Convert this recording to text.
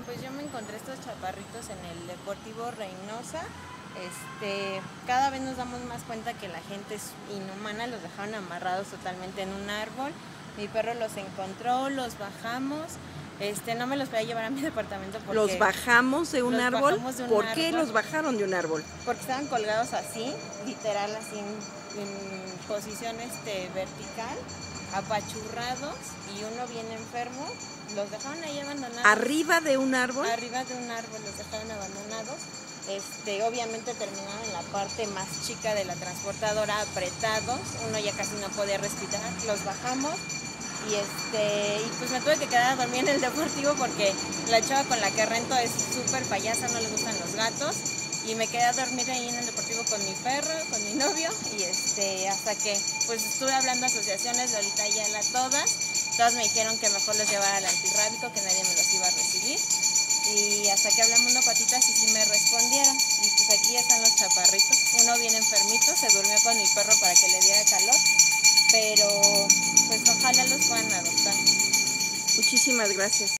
pues yo me encontré estos chaparritos en el Deportivo Reynosa. Cada vez nos damos más cuenta que la gente es inhumana, los dejaron amarrados totalmente en un árbol. Mi perro los encontró, los bajamos. No me los voy a llevar a mi departamento porque... ¿Los bajamos de un árbol? Bajamos de un ¿Por qué árbol? los bajaron de un árbol? Porque estaban colgados así, literal así en posición vertical, apachurrados, y uno bien enfermo. Los dejaron ahí abandonados. ¿Arriba de un árbol? Arriba de un árbol los dejaron abandonados. Obviamente terminaron en la parte más chica de la transportadora, apretados. Uno ya casi no podía respirar. Los bajamos y pues me tuve que quedar a dormir en el deportivo porque la chava con la que rento es súper payasa, no le gustan los gatos. Y me quedé a dormir ahí en el deportivo con mi perro, con mi novio, y hasta que pues estuve hablando a asociaciones, Lolita y Ala, todas me dijeron que mejor los llevara al antirrábico, que nadie me los iba a recibir. Y hasta que hablé a Mundo Patitas y sí me respondieron. Y pues aquí están los chaparritos. Uno bien enfermito, se durmió con mi perro para que le diera calor, pero pues ojalá los puedan adoptar. Muchísimas gracias.